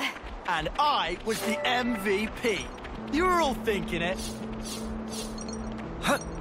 And I was the MVP. You were all thinking it. Huh.